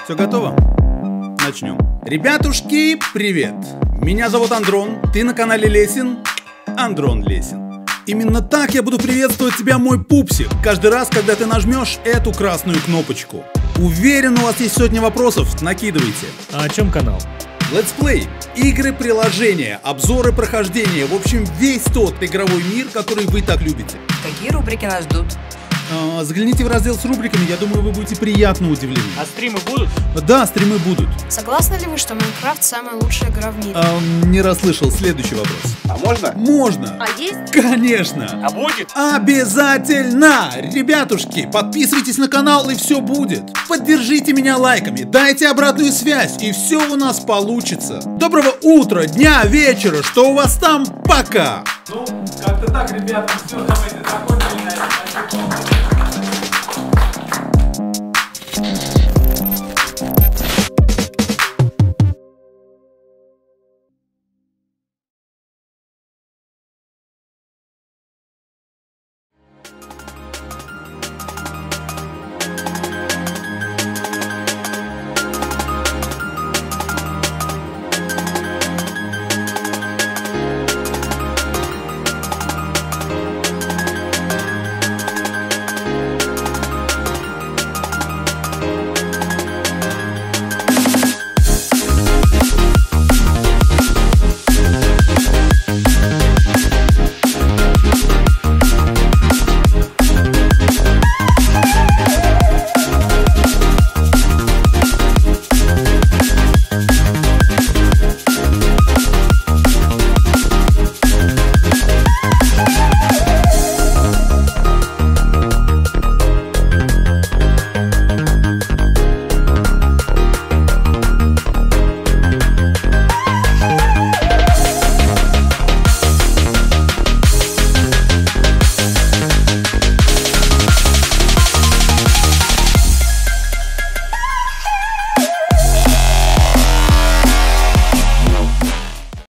Все готово? Начнем. Ребятушки, привет! Меня зовут Андрон, ты на канале Лесин, Андрон Лесин. Именно так я буду приветствовать тебя, мой пупсик, каждый раз, когда ты нажмешь эту красную кнопочку. Уверен, у вас есть сотни вопросов, накидывайте. А о чем канал? Let's Play. Игры, приложения, обзоры, прохождения. В общем, весь тот игровой мир, который вы так любите. Какие рубрики нас ждут? Загляните в раздел с рубриками, я думаю, вы будете приятно удивлены. А стримы будут? Да, стримы будут. Согласны ли вы, что Майнкрафт самая лучшая игра в мире? Не расслышал. Следующий вопрос. А можно? Можно. А есть? Конечно. А будет? Обязательно! Ребятушки, подписывайтесь на канал, и все будет. Поддержите меня лайками, дайте обратную связь, и все у нас получится. Доброго утра, дня, вечера, что у вас там? Пока! Ну, как-то так, ребята, все, давайте закончили на этом.